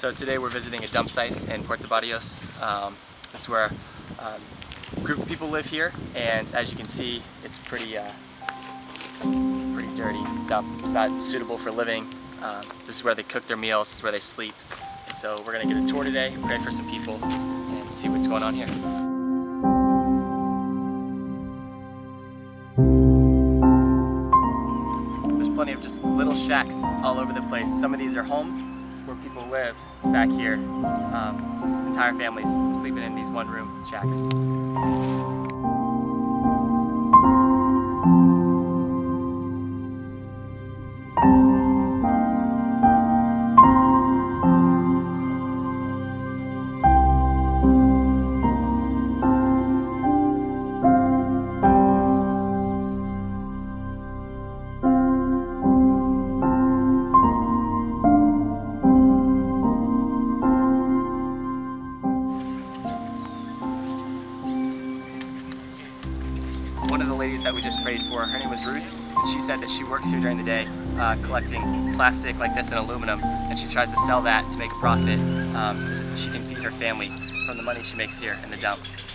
So today we're visiting a dump site in Puerto Barrios. This is where a group of people live here, and as you can see, it's pretty dirty dump. It's not suitable for living. This is where they cook their meals, this is where they sleep. So we're going to get a tour today, pray for some people, and see what's going on here. There's plenty of just little shacks all over the place. Some of these are homes where people live back here. Entire families sleeping in these one-room shacks. One of the ladies that we just prayed for, her name was Ruth, and she said that she works here during the day collecting plastic like this and aluminum, and she tries to sell that to make a profit so that she can feed her family from the money she makes here in the dump.